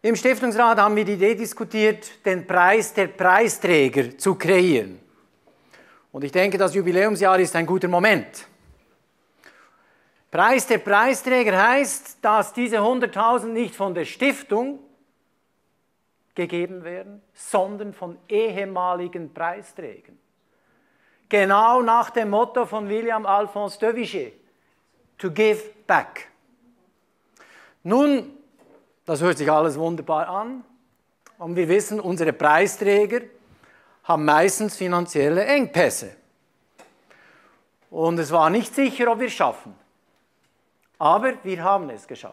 Im Stiftungsrat haben wir die Idee diskutiert, den Preis der Preisträger zu kreieren. Und ich denke, das Jubiläumsjahr ist ein guter Moment. Preis der Preisträger heißt, dass diese 100.000 nicht von der Stiftung gegeben werden, sondern von ehemaligen Preisträgern. Genau nach dem Motto von William Alphonse de Vigier, to give back. Nun, das hört sich alles wunderbar an, und wir wissen, unsere Preisträger haben meistens finanzielle Engpässe. Und es war nicht sicher, ob wir es schaffen. Aber wir haben es geschafft.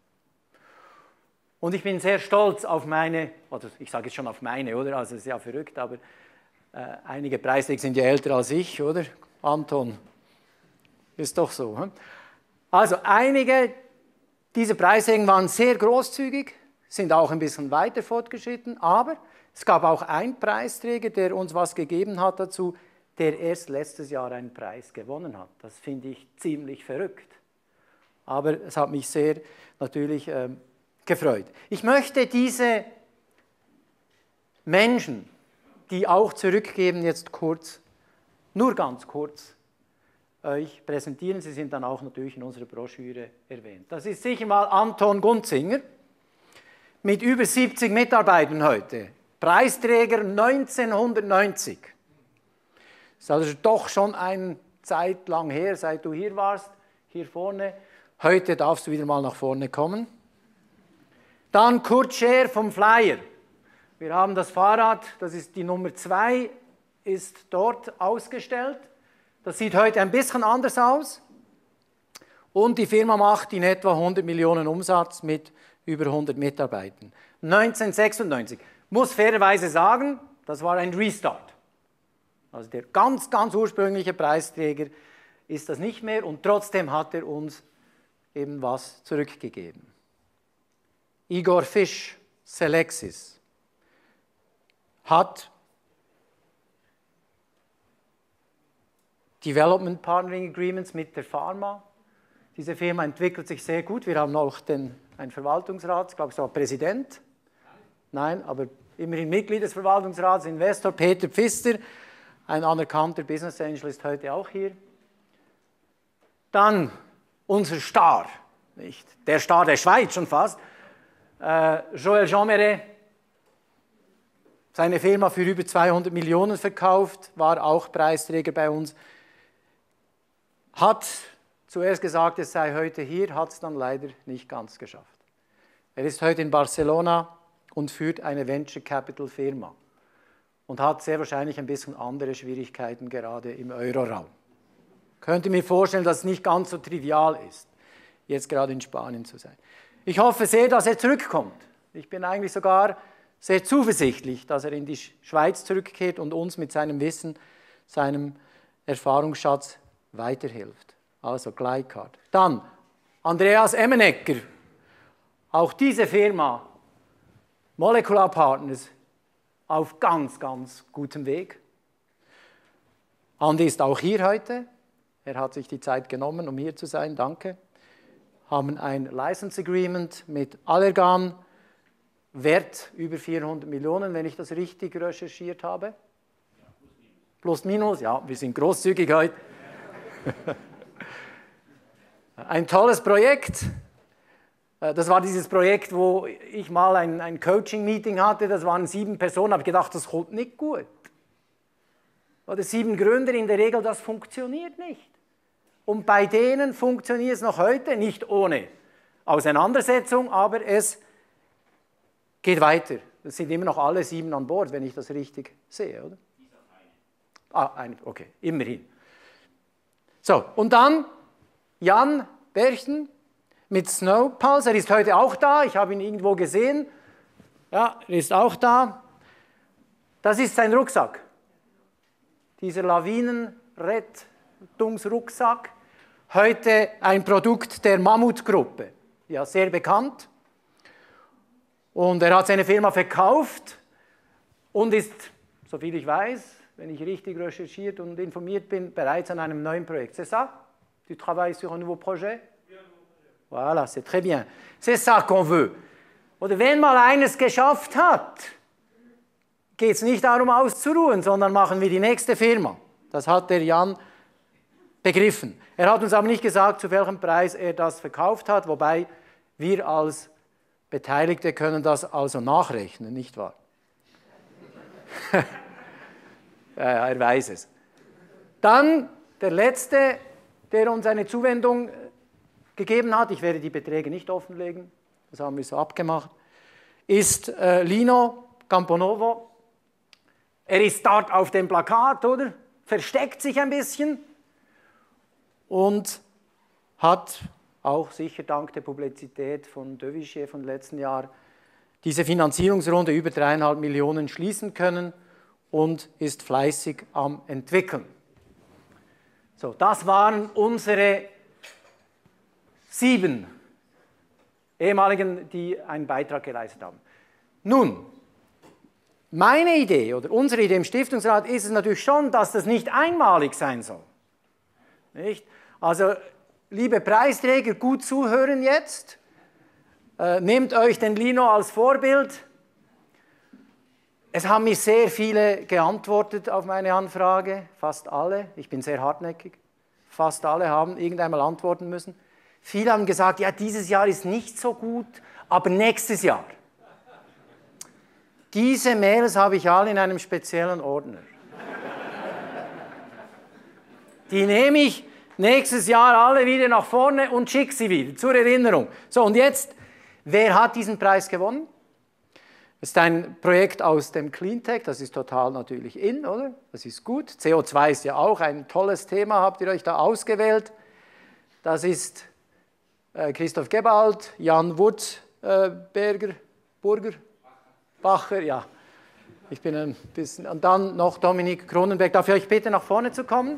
Und ich bin sehr stolz auf meine, also ich sage jetzt schon auf meine, oder? Also es ist ja verrückt, aber einige Preisträger sind ja älter als ich, oder? Anton, ist doch so. Hm? Also einige dieser Preisträger waren sehr großzügig, sind auch ein bisschen weiter fortgeschritten, aber es gab auch einen Preisträger, der uns was gegeben hat dazu, der erst letztes Jahr einen Preis gewonnen hat. Das finde ich ziemlich verrückt. Aber es hat mich sehr natürlich gefreut. Ich möchte diese Menschen, die auch zurückgeben, jetzt kurz, nur ganz kurz, euch präsentieren. Sie sind dann auch natürlich in unserer Broschüre erwähnt. Das ist sicher mal Anton Gunzinger mit über 70 Mitarbeitern heute. Preisträger 1990. Das ist also doch schon eine Zeit lang her, seit du hier warst, hier vorne. Heute darfst du wieder mal nach vorne kommen. Dann Kurt Scher vom Flyer. Wir haben das Fahrrad, das ist die Nummer 2, ist dort ausgestellt. Das sieht heute ein bisschen anders aus. Und die Firma macht in etwa 100 Millionen Umsatz mit über 100 Mitarbeitern. 1996. Muss fairerweise sagen, das war ein Restart. Also der ganz, ganz ursprüngliche Preisträger ist das nicht mehr und trotzdem hat er uns eben was zurückgegeben. Igor Fisch, Selexis, hat Development Partnering Agreements mit der Pharma. Diese Firma entwickelt sich sehr gut. Wir haben auch einen Verwaltungsrat, ich glaube, es war Präsident. Nein, aber immerhin Mitglied des Verwaltungsrats, Investor Peter Pfister, ein anerkannter Business Angel, ist heute auch hier. Dann unser Star, nicht? Der Star der Schweiz schon fast, Joël Jeanmaret, seine Firma für über 200 Millionen verkauft, war auch Preisträger bei uns, hat zuerst gesagt, es sei heute hier, hat es dann leider nicht ganz geschafft. Er ist heute in Barcelona und führt eine Venture Capital Firma und hat sehr wahrscheinlich ein bisschen andere Schwierigkeiten gerade im Euroraum. Könnte mir vorstellen, dass es nicht ganz so trivial ist, jetzt gerade in Spanien zu sein. Ich hoffe sehr, dass er zurückkommt. Ich bin eigentlich sogar sehr zuversichtlich, dass er in die Schweiz zurückkehrt und uns mit seinem Wissen, seinem Erfahrungsschatz weiterhilft. Also Gleicard. Dann Andreas Emmenegger. Auch diese Firma, Molecular Partners, auf ganz, ganz gutem Weg. Andi ist auch hier heute. Er hat sich die Zeit genommen, um hier zu sein. Danke. Haben ein License Agreement mit Allergan, Wert über 400 Millionen, wenn ich das richtig recherchiert habe. Ja, plus minus, ja, wir sind großzügig heute. Ein tolles Projekt. Das war dieses Projekt, wo ich mal ein Coaching-Meeting hatte, das waren 7 Personen, habe ich gedacht, das kommt nicht gut. Oder 7 Gründer, in der Regel, das funktioniert nicht. Und bei denen funktioniert es noch heute, nicht ohne Auseinandersetzung, aber es geht weiter. Es sind immer noch alle 7 an Bord, wenn ich das richtig sehe, oder? Okay, immerhin. So, und dann Jan Berchen mit Snowpulse, er ist heute auch da, ich habe ihn irgendwo gesehen. Ja, er ist auch da. Das ist sein Rucksack. Dieser Lawinenrettungsrucksack. Heute ein Produkt der Mammut-Gruppe, ja, sehr bekannt. Und er hat seine Firma verkauft und ist, soviel ich weiß, wenn ich richtig recherchiert und informiert bin, bereits an einem neuen Projekt. C'est ça? Tu travailles sur un nouveau projet? Voilà, c'est très bien. C'est ça qu'on veut. Oder wenn mal eines geschafft hat, geht es nicht darum auszuruhen, sondern machen wir die nächste Firma. Das hat der Jan begriffen. Er hat uns aber nicht gesagt, zu welchem Preis er das verkauft hat, wobei wir als Beteiligte können das also nachrechnen, nicht wahr? Ja, er weiß es. Dann der Letzte, der uns eine Zuwendung gegeben hat, ich werde die Beträge nicht offenlegen, das haben wir so abgemacht, ist Lino Camponovo. Er ist dort auf dem Plakat, oder? Versteckt sich ein bisschen und hat auch sicher dank der Publizität von De Vigier von letzten Jahr diese Finanzierungsrunde über 3,5 Millionen schließen können und ist fleißig am entwickeln. So, das waren unsere 7 ehemaligen, die einen Beitrag geleistet haben. Nun, meine Idee oder unsere Idee im Stiftungsrat ist es natürlich schon, dass das nicht einmalig sein soll. Nicht? Also, liebe Preisträger, gut zuhören jetzt. Nehmt euch den Lino als Vorbild. Es haben mir sehr viele geantwortet auf meine Anfrage, fast alle. Ich bin sehr hartnäckig. Fast alle haben irgendeinmal antworten müssen. Viele haben gesagt, ja, dieses Jahr ist nicht so gut, aber nächstes Jahr. Diese Mails habe ich alle in einem speziellen Ordner. Die nehme ich nächstes Jahr alle wieder nach vorne und schicke sie wieder, zur Erinnerung. So, und jetzt, wer hat diesen Preis gewonnen? Das ist ein Projekt aus dem Cleantech, das ist total natürlich in, oder? Das ist gut. CO2 ist ja auch ein tolles Thema, habt ihr euch da ausgewählt. Das ist Christoph Gebald, Jan Bacher, ja. Ich bin ein bisschen, und dann noch Dominik Cronenberg. Darf ich euch bitten, nach vorne zu kommen?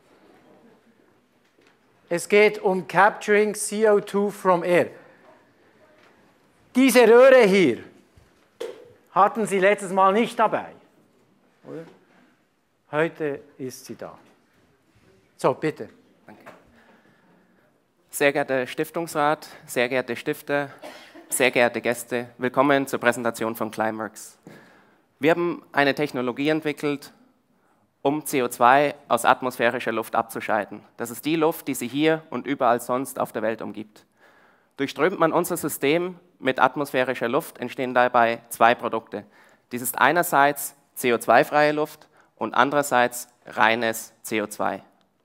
Es geht um Capturing CO2 from Air. Diese Röhre hier hatten Sie letztes Mal nicht dabei. Oder? Heute ist sie da. So, bitte. Danke. Sehr geehrter Stiftungsrat, sehr geehrte Stifter, sehr geehrte Gäste, willkommen zur Präsentation von Climeworks. Wir haben eine Technologie entwickelt, um CO2 aus atmosphärischer Luft abzuscheiden. Das ist die Luft, die Sie hier und überall sonst auf der Welt umgibt. Durchströmt man unser System mit atmosphärischer Luft, entstehen dabei 2 Produkte. Dies ist einerseits CO2-freie Luft und andererseits reines CO2.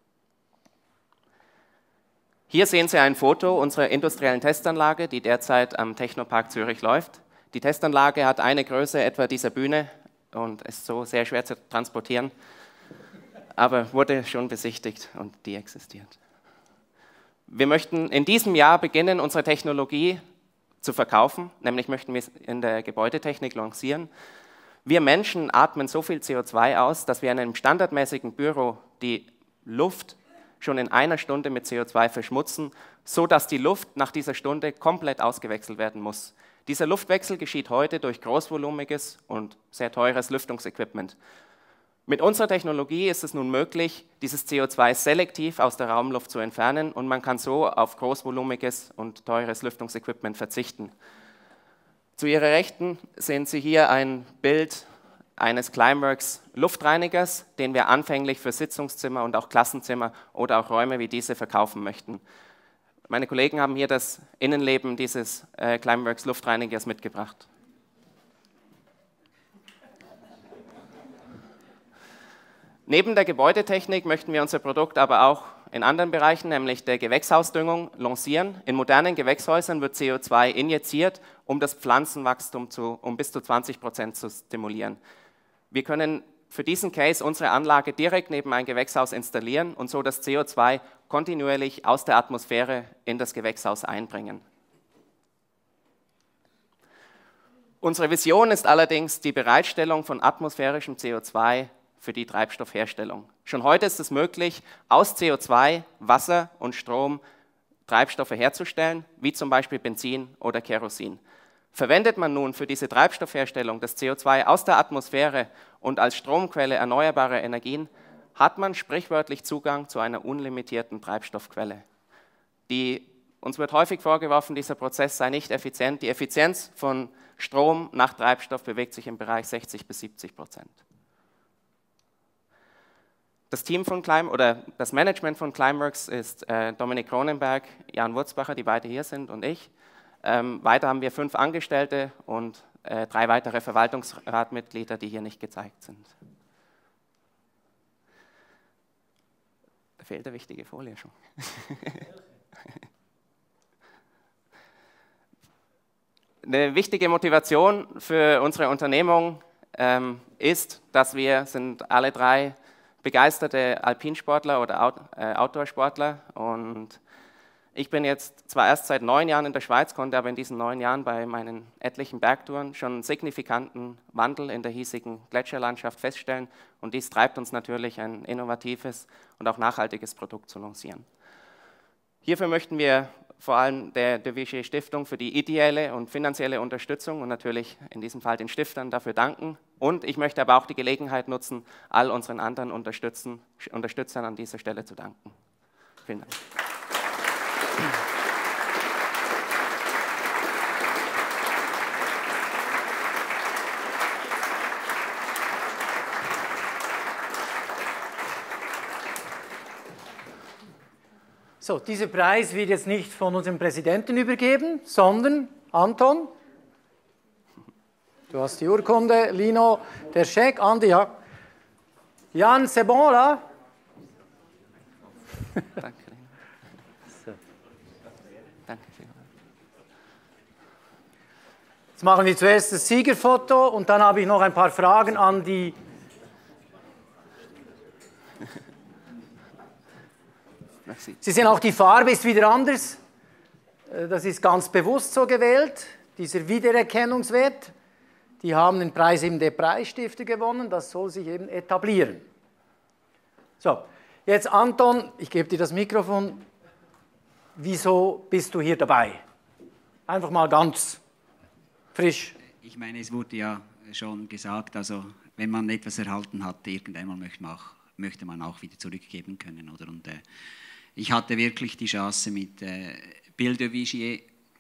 Hier sehen Sie ein Foto unserer industriellen Testanlage, die derzeit am Technopark Zürich läuft. Die Testanlage hat eine Größe etwa dieser Bühne und ist so sehr schwer zu transportieren, aber wurde schon besichtigt und die existiert. Wir möchten in diesem Jahr beginnen, unsere Technologie zu verkaufen, nämlich möchten wir es in der Gebäudetechnik lancieren. Wir Menschen atmen so viel CO2 aus, dass wir in einem standardmäßigen Büro die Luft schon in einer Stunde mit CO2 verschmutzen, sodass die Luft nach dieser Stunde komplett ausgewechselt werden muss. Dieser Luftwechsel geschieht heute durch großvolumiges und sehr teures Lüftungsequipment. Mit unserer Technologie ist es nun möglich, dieses CO2 selektiv aus der Raumluft zu entfernen und man kann so auf großvolumiges und teures Lüftungsequipment verzichten. Zu Ihrer Rechten sehen Sie hier ein Bild eines Climeworks Luftreinigers, den wir anfänglich für Sitzungszimmer und auch Klassenzimmer oder auch Räume wie diese verkaufen möchten. Meine Kollegen haben hier das Innenleben dieses Climeworks Luftreinigers mitgebracht. Neben der Gebäudetechnik möchten wir unser Produkt aber auch in anderen Bereichen, nämlich der Gewächshausdüngung, lancieren. In modernen Gewächshäusern wird CO2 injiziert, um das Pflanzenwachstum um bis zu 20% zu stimulieren. Wir können für diesen Case unsere Anlage direkt neben ein Gewächshaus installieren und so das CO2 kontinuierlich aus der Atmosphäre in das Gewächshaus einbringen. Unsere Vision ist allerdings die Bereitstellung von atmosphärischem CO2 für die Treibstoffherstellung. Schon heute ist es möglich, aus CO2, Wasser und Strom Treibstoffe herzustellen, wie zum Beispiel Benzin oder Kerosin. Verwendet man nun für diese Treibstoffherstellung das CO2 aus der Atmosphäre und als Stromquelle erneuerbarer Energien, hat man sprichwörtlich Zugang zu einer unlimitierten Treibstoffquelle. Die Uns wird häufig vorgeworfen, dieser Prozess sei nicht effizient. Die Effizienz von Strom nach Treibstoff bewegt sich im Bereich 60–70%. Das Team von das Management von Climeworks ist Dominik Cronenberg, Jan Wurzbacher, die beide hier sind, und ich. Weiter haben wir 5 Angestellte und 3 weitere Verwaltungsratmitglieder, die hier nicht gezeigt sind. Da fehlt eine wichtige Folie schon. Eine wichtige Motivation für unsere Unternehmung ist, dass wir sind alle 3 begeisterte Alpinsportler oder Outdoor-Sportler, und ich bin jetzt zwar erst seit 9 Jahren in der Schweiz, konnte aber in diesen 9 Jahren bei meinen etlichen Bergtouren schon einen signifikanten Wandel in der hiesigen Gletscherlandschaft feststellen, und dies treibt uns natürlich, ein innovatives und auch nachhaltiges Produkt zu lancieren. Hierfür möchten wir vor allem der De Vigier Stiftung für die ideelle und finanzielle Unterstützung und natürlich in diesem Fall den Stiftern dafür danken. Und ich möchte aber auch die Gelegenheit nutzen, all unseren anderen Unterstützern an dieser Stelle zu danken. Vielen Dank. So, dieser Preis wird jetzt nicht von unserem Präsidenten übergeben, sondern Anton. Du hast die Urkunde, Lino, der Scheck, Andi, ja. Jan, c'est bon, là? Danke, Lino. So. Danke vielmals. Jetzt machen wir zuerst das Siegerfoto und dann habe ich noch ein paar Fragen an die... Sie sehen auch, die Farbe ist wieder anders. Das ist ganz bewusst so gewählt, dieser Wiedererkennungswert. Die haben den Preis eben der Preisstifter gewonnen, das soll sich eben etablieren. So, jetzt Anton, ich gebe dir das Mikrofon. Wieso bist du hier dabei? Einfach mal ganz frisch. Ich meine, es wurde ja schon gesagt, also wenn man etwas erhalten hat, irgendeinmal möchte man auch wieder zurückgeben können, oder? Und ich hatte wirklich die Chance mit Bill de Vigier.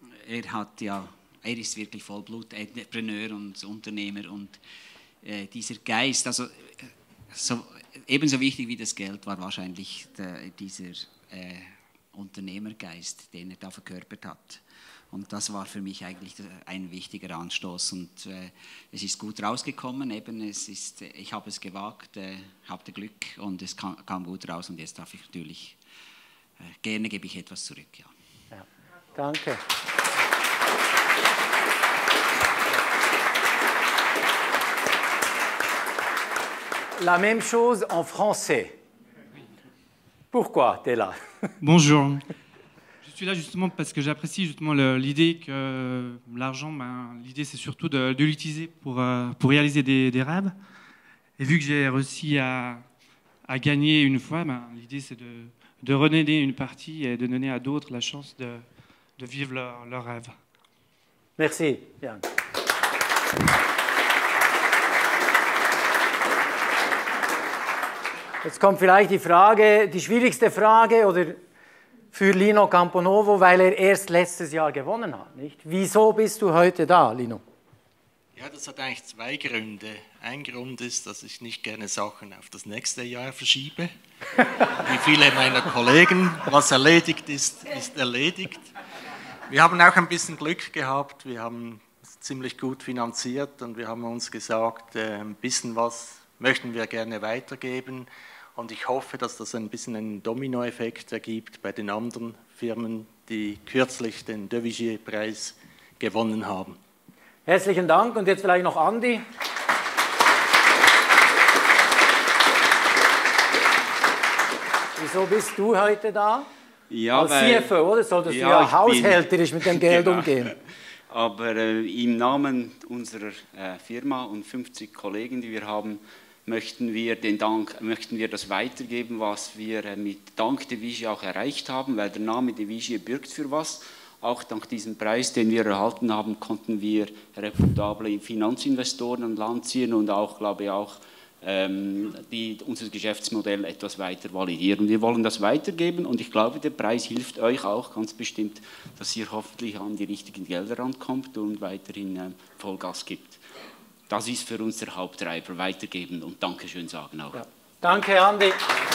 Er ist wirklich Vollblut-Entrepreneur und Unternehmer, und dieser Geist, also ebenso wichtig wie das Geld war wahrscheinlich dieser Unternehmergeist, den er da verkörpert hat. Und das war für mich eigentlich ein wichtiger Anstoß, und es ist gut rausgekommen. Eben, ich habe es gewagt, hatte Glück, und es kam gut raus, und jetzt darf ich natürlich gerne gebe ich etwas zurück. Ja. Ja, danke. La même chose en français. Pourquoi tu es là? Bonjour. Je suis là justement parce que j'apprécie justement l'idée que l'argent, l'idée c'est surtout de l'utiliser pour réaliser des rêves. Et vu que j'ai réussi à gagner une fois, l'idée c'est de redonner une partie et de donner à d'autres la chance de vivre leur rêve. Merci, Jan. Jetzt kommt vielleicht die Frage, die schwierigste Frage oder für Lino Camponovo, weil er erst letztes Jahr gewonnen hat, nicht? Wieso bist du heute da, Lino? Ja, das hat eigentlich 2 Gründe. Ein Grund ist, dass ich nicht gerne Sachen auf das nächste Jahr verschiebe. Wie viele meiner Kollegen, was erledigt ist, ist erledigt. Wir haben auch ein bisschen Glück gehabt, wir haben es ziemlich gut finanziert, und wir haben uns gesagt, ein bisschen was möchten wir gerne weitergeben, und ich hoffe, dass das ein bisschen einen Dominoeffekt ergibt bei den anderen Firmen, die kürzlich den De Vigier-Preis gewonnen haben. Herzlichen Dank, und jetzt vielleicht noch Andi. Wieso bist du heute da? Ja, als CFO, oder? Solltest du ja haushälterisch mit dem Geld umgehen. Aber im Namen unserer Firma und 50 Kollegen, die wir haben, möchten wir das weitergeben, was wir mit Dank De Vigier auch erreicht haben, weil der Name De Vigier birgt für was. Auch dank diesem Preis, den wir erhalten haben, konnten wir reputable Finanzinvestoren an Land ziehen und auch, glaube ich, auch die unser Geschäftsmodell etwas weiter validieren. Wir wollen das weitergeben und ich glaube, der Preis hilft euch auch ganz bestimmt, dass ihr hoffentlich an die richtigen Gelder rankommt und weiterhin Vollgas gibt. Das ist für uns der Haupttreiber, weitergeben und Dankeschön sagen auch. Ja. Danke, Andi.